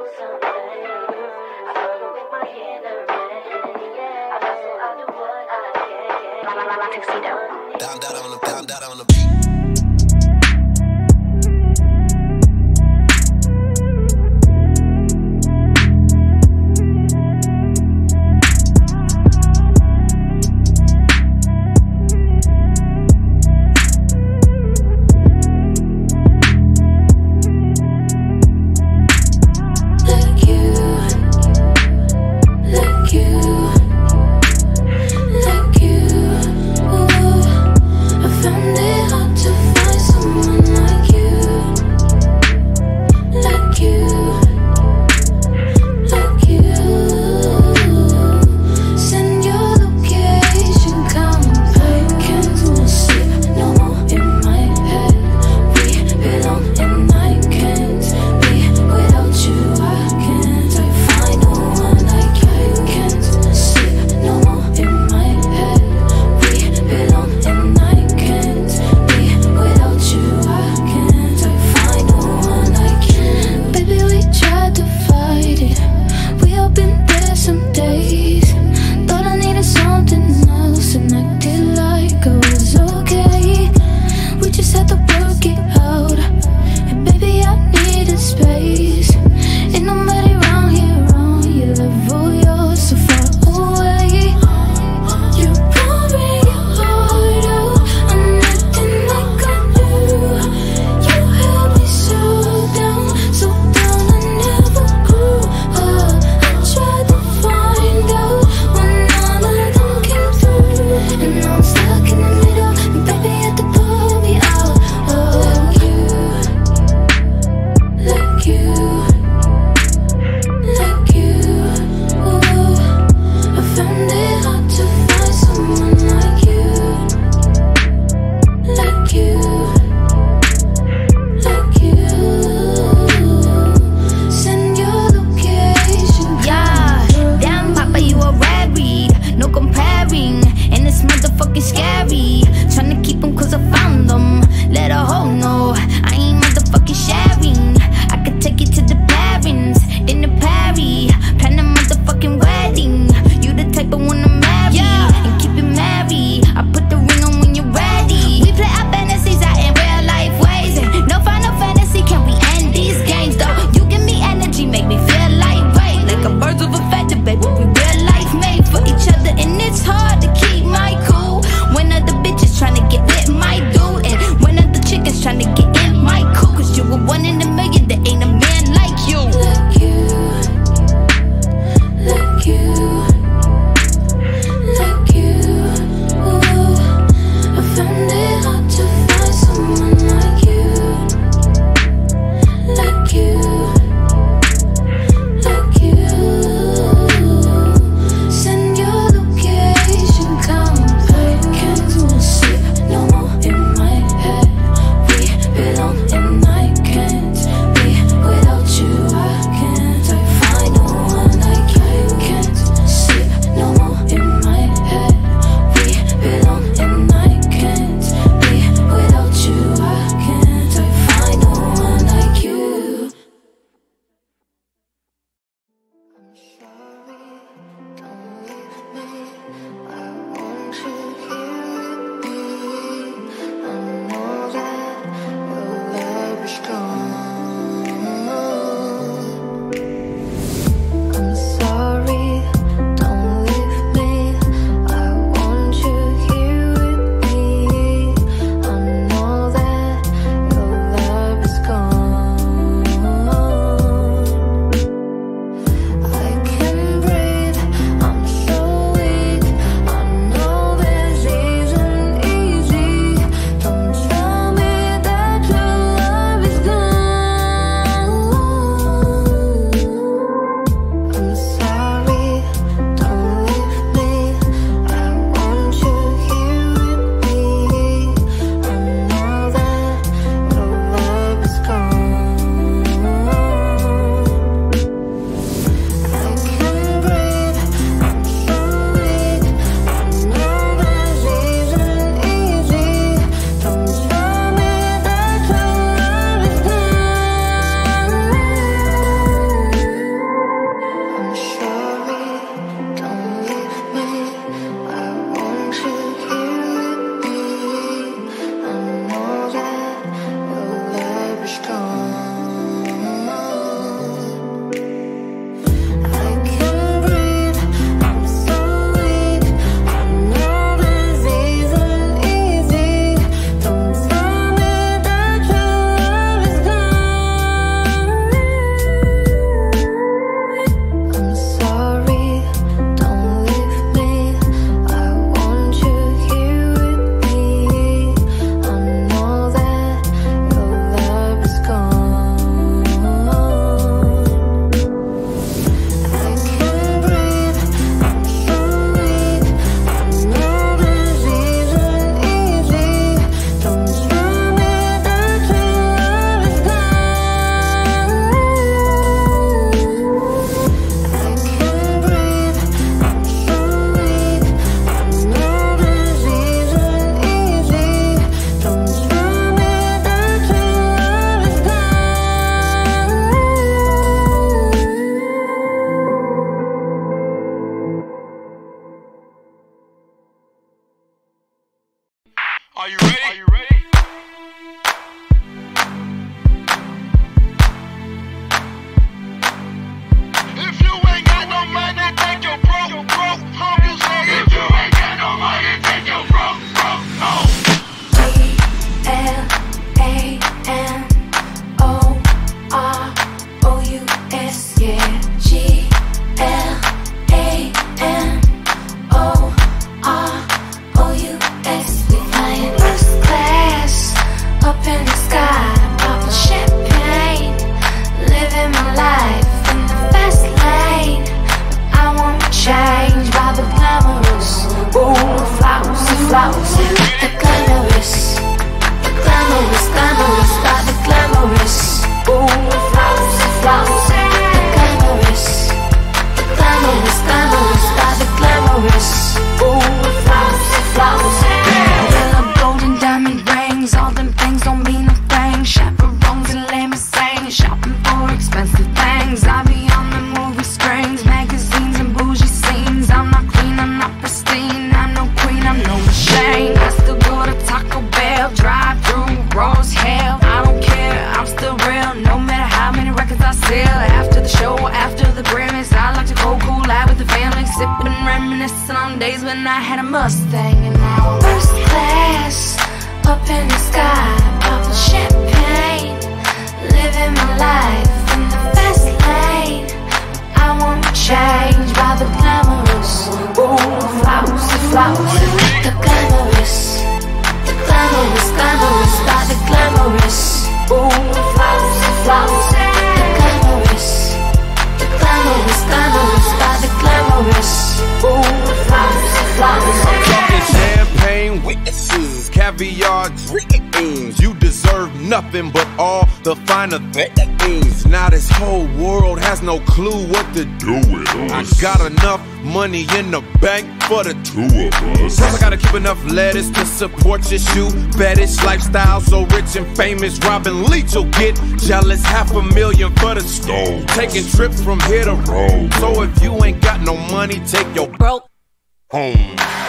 Dada on the beat. Scary, tryna keep them cause I found them. Let a hoe know I ain't motherfucking sharing. I could take you to the sail after the show, after the Grammys. I like to go cool out with the family, sipping, reminiscing on days when I had a Mustang. And now first class, up in the sky, popping champagne, living my life in the fast lane. I won't change by the glamorous, ooh, flousy, flousy. The glamorous, glamorous by the glamorous, ooh, flousy, flousy. The glamorous by the glamorous, ooh, flousy, flousy. I'm talking champagne witnesses, caviar dreams. You deserve nothing but all the finer things. Now this whole world has no clue what to do with us. I got enough money in the bank for the two of us. Plus I gotta keep enough lettuce to support your shoe fetish lifestyle. So rich and famous, Robin Leach will get jealous. $500,000 for the stove, taking trips from here to Rome. So if you ain't got no money, take your broke home.